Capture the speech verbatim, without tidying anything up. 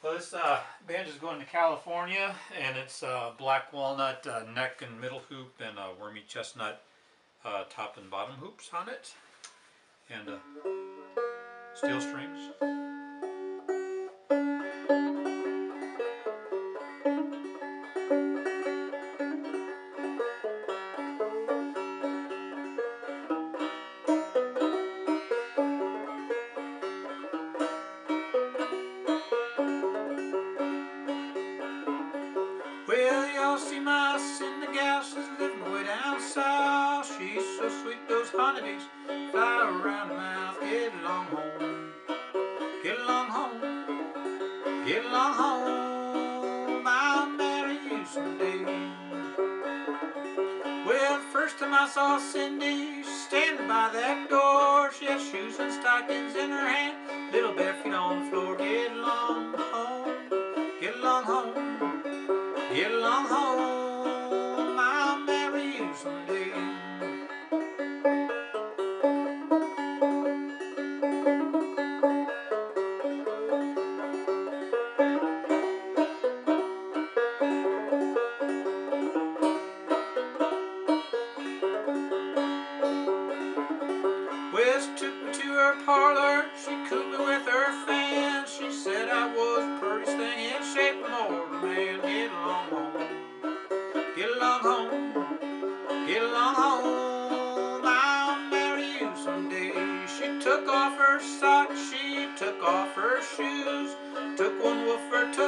Well, this uh, Banjo's going to California, and it's uh, black walnut uh, neck and middle hoop, and uh, wormy chestnut uh, top and bottom hoops on it, and uh, steel strings. Well, y'all see my Cindy gal, she's living way down south. She's so sweet, those honeybees fly around her mouth. Get along home, get along home, get along home, I'll marry you someday. Well, the first time I saw Cindy, she's standing by that door. She had shoes and stockings in her hand, little bare feet on the floor. Get along home, get along home, get along home, I'll marry you someday. Well, she took me to her parlor, she cooled me with her fan. She said I was the prettiest thing in shape of mortal man. Get along home, get along home, get along home, I'll marry you someday. She took off her socks, she took off her shoes, took one wolf her toe.